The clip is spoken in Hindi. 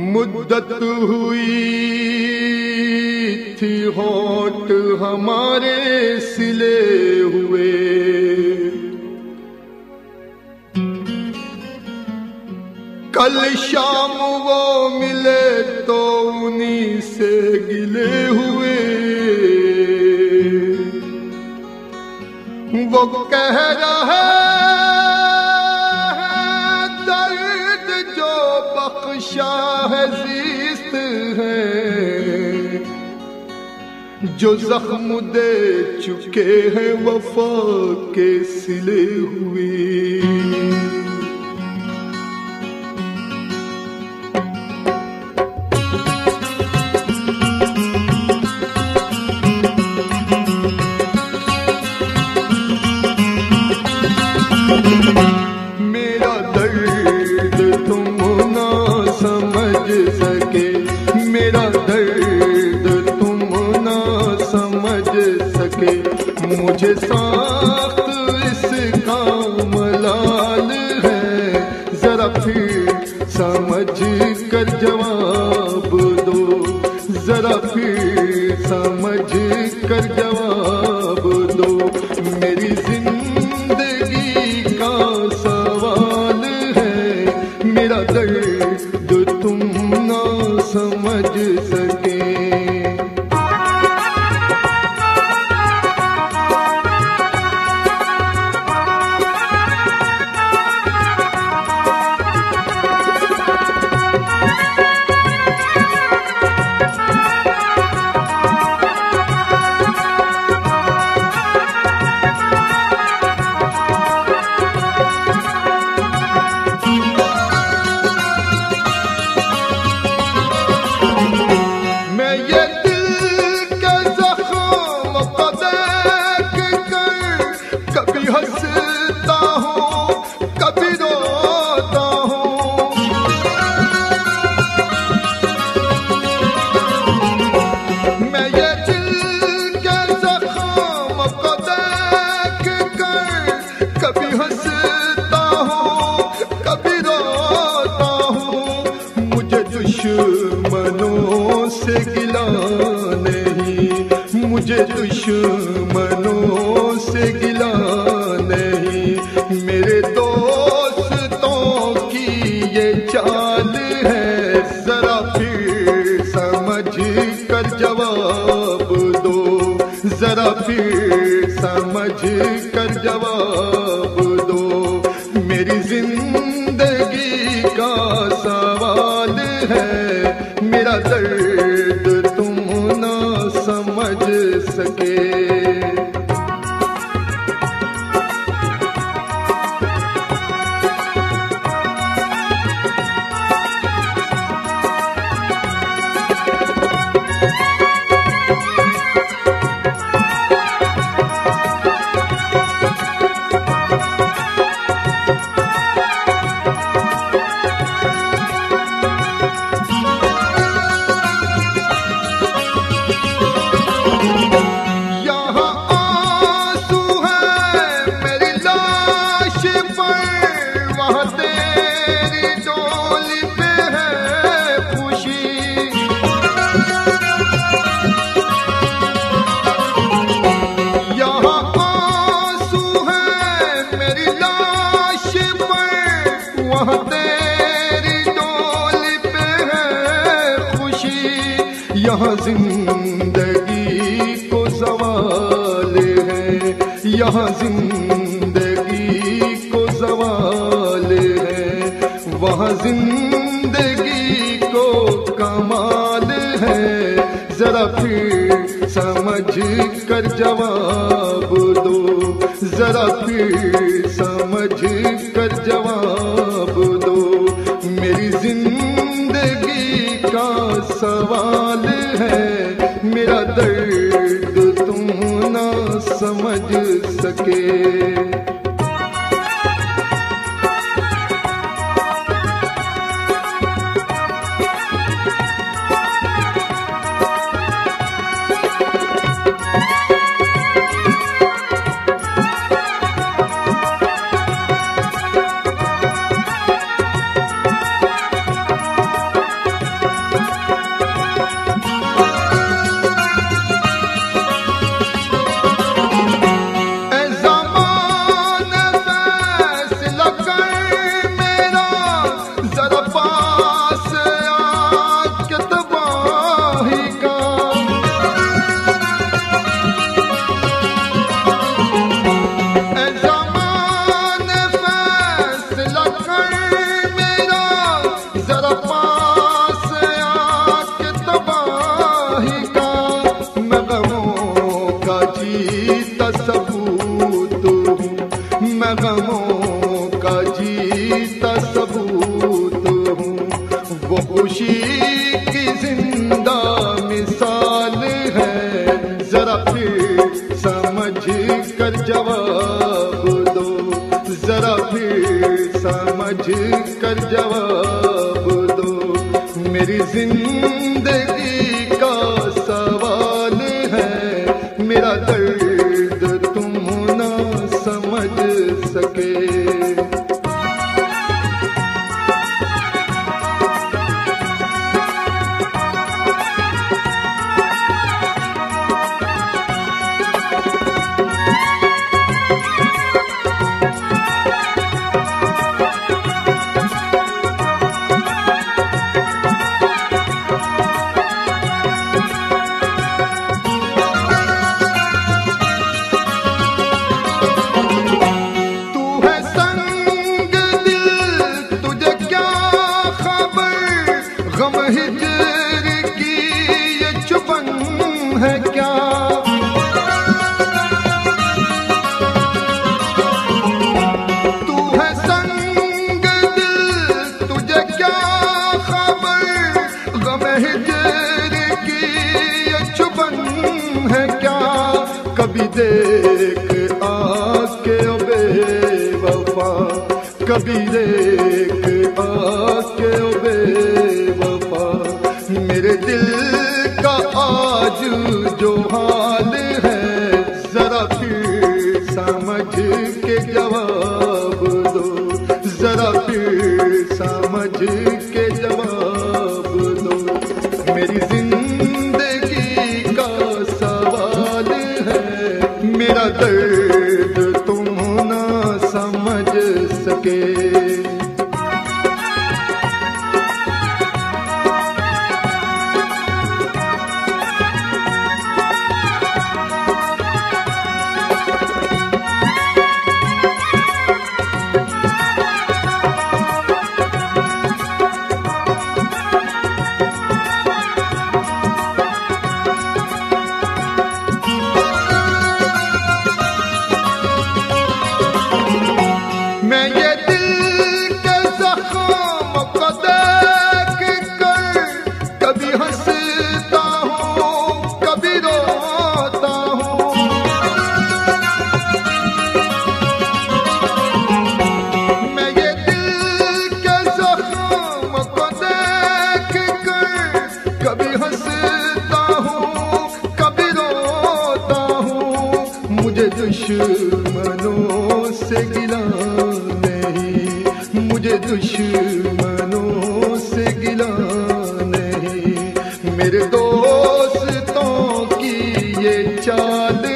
मुद्दत हुई थी होठ हमारे सिले हुए, कल शाम वो मिले तो उन्हीं से गिले हुए। वो कह रहे हैं दर्द जो बख्शा है ज़िस्त है, जो जख्म दे चुके हैं वफा के सिले हुए। मेरा दर्द तुम ना समझ सके, मेरा दर्द तुम ना समझ सके, मुझे साख्त इसका मलाल है। जरा फिर समझ कर जवाब दो, जरा फिर समझ कर जवाब दो। मेरी मेरा दर्द तुम ना समझ सके। हंसता हूँ कभी रोता हूँ, मैं ये दिल के ज़ख्म को देख कर कभी हंसता हूँ कभी रोता हूँ। मुझे दुश्मनों से गिला नहीं, मुझे दुश्मनों से गिला नहीं, मेरे दोस्तों की ये चाल है। जरा फिर समझ कर जवाब दो, जरा फिर समझ कर जवाब दो। मेरी जिंदगी का सवाल है, मेरा दर्द तुम ना समझ सके। यहाँ जिंदगी को सवाल है, यहाँ जिंदगी को सवाल है, वहाँ जिंदगी को कमाल है। जरा फिर समझ कर जवाब दो, जरा फिर समझ कर जवाब दो। मेरी जिंदगी का सवाल है, मेरा दर्द तुम ना समझ सके। समझ कर जवाब दो। मेरी जिंदगी का सवाल है, मेरा दर्द तुम ना समझ सके। गम हिजर की ये चुपन है क्या, तू है संग दिल तुझे क्या खबर, गम हिजर की ये चुपन है क्या। कभी देख आके ओ बेवफा, कभी देख आके ओ बेवफा, मेरे दिल का आज जो हाल है, जरा फिर समझ के जवाब दो, जरा फिर समझ के जवाब दो। मेरी जिंदगी का सवाल है, मेरा दर्द तुम ना समझ सके। मैं ये दिल के ज़ख्म को देख कर कभी हंसता हूँ, कभी रोता हूँ। मैं ये दिल के ज़ख्म को देख कर कभी हंसता हूँ, कभी रोता हूँ। मुझे दुश्मनों से गिला नहीं, मुझे दुश्मनों से गिला नहीं, मेरे दोस्तों की ये चाल